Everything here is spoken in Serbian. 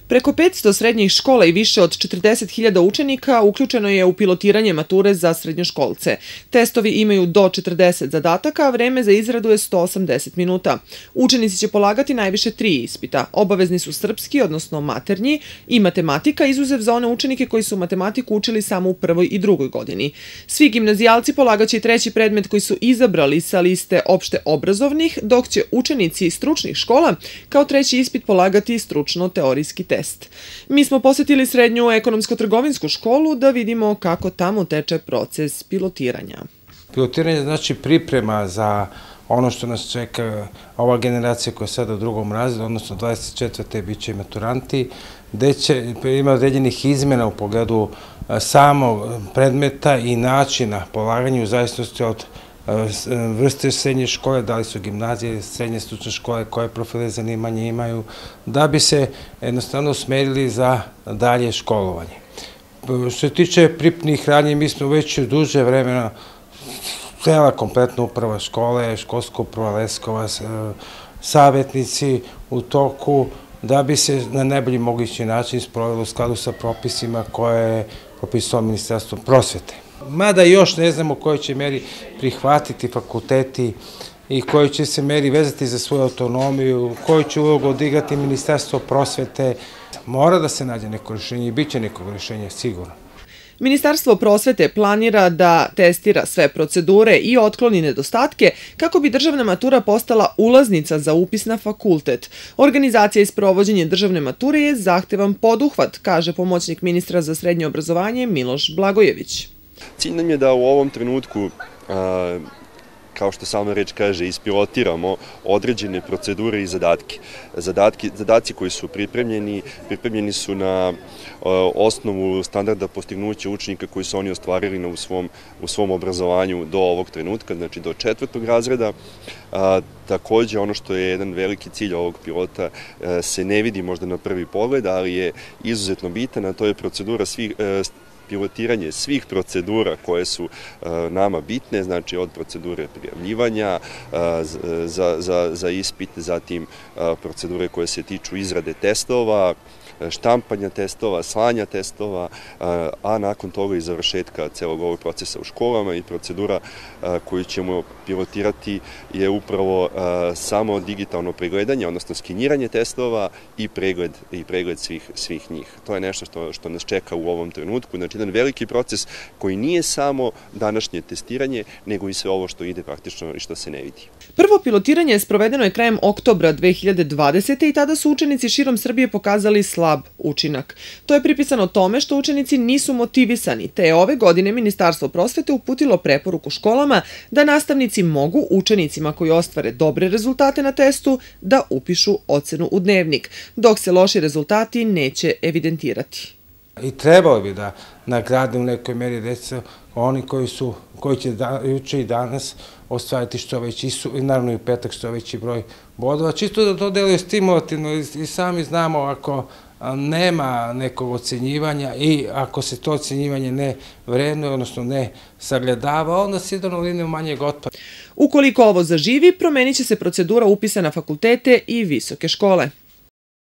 Preko 500 srednjih škola i više od 40.000 učenika uključeno je u pilotiranje mature za srednjoškolce. Testovi imaju do 40 zadataka, a vreme za izradu je 180 minuta. Učenici će polagati najviše 3 ispita. Obavezni su srpski, odnosno maternji, i matematika, izuzev za one učenike koji su matematiku učili samo u prvoj i drugoj godini. Svi gimnazijalci polagaće i treći predmet koji su izabrali sa liste opšte obrazovnih, dok će učenici stručnih škola kao treći ispit polagati stručno-teorijski test. Mi smo posetili srednju ekonomsko-trgovinsku školu da vidimo kako tamo teče proces pilotiranja. Pilotiranje znači priprema za ono što nas čeka ova generacija koja je sada u drugom razredu, odnosno 24. bit će maturanti, gde će ima određenih izmjena u pogledu samog predmeta i načina polaganja u zavisnosti od vrste srednje škole, da li su gimnazije, srednje stručne škole, koje profile zanimanja imaju, da bi se jednostavno usmerili za dalje školovanje. Što se tiče pripremnih radnji, mi smo već duže vremena, cela kompletna uprava škole, školska uprava Leskovac, savjetnici u toku, da bi se na najbolji mogući način sprovelo u skladu sa propisima koje je propisalo Ministarstvo prosvete. Mada još ne znamo u kojoj će meri prihvatiti fakulteti i kojoj će se meri vezati za svoju autonomiju, koju će ulogu odigrati Ministarstvo prosvete. Mora da se nađe neko rješenje i bit će neko rješenje sigurno. Ministarstvo prosvete planira da testira sve procedure i otkloni nedostatke kako bi državna matura postala ulaznica za upis na fakultet. Organizacija i sprovođenje državne mature je zahtevan poduhvat, kaže pomoćnik ministra za srednje obrazovanje Miloš Blagojević. Cilj nam je da u ovom trenutku, kao što sama reč kaže, ispilotiramo određene procedure i zadatke. Zadaci koji su pripremljeni su na osnovu standarda postignuća učenika koji su oni ostvarili u svom obrazovanju do ovog trenutka, znači do 4. razreda. Takođe, ono što je jedan veliki cilj ovog pilota se ne vidi možda na prvi pogled, ali je izuzetno bitan, a to je pilotiranje svih procedura koje su nama bitne, znači od procedure prijavljivanja za ispit, zatim procedure koje se tiču izrade testova, štampanja testova, slanja testova, a nakon toga i završetka celog ovog procesa u školama i procedura koju ćemo pilotirati je upravo samo digitalno pregledanje, odnosno skeniranje testova i pregled svih njih. To je nešto što nas čeka u ovom trenutku, znači jedan veliki proces koji nije samo današnje testiranje, nego i sve ovo što ide praktično i što se ne vidi. Prvo pilotiranje sprovedeno je krajem oktobra 2020. i tada su učenici širom Srbije pokazali slab učinak. To je pripisano tome što učenici nisu motivisani, te je ove godine Ministarstvo prosvete uputilo preporuku školama da nastavnici mogu učenicima koji ostvare dobre rezultate na testu da upišu ocenu u dnevnik, dok se loši rezultati neće evidentirati. I trebalo bi da nagrade u nekoj meri deca, oni koji će juče i danas ostvariti što veći, i naravno i u petak što veći broj bodova. Čisto da to deluje stimulativno i sami znamo ako nema nekog ocenjivanja i ako se to ocenjivanje ne vrednuje, odnosno ne sagledava, onda se ide na liniju manjeg otpada. Ukoliko ovo zaživi, promenit će se procedura upisa na fakultete i visoke škole.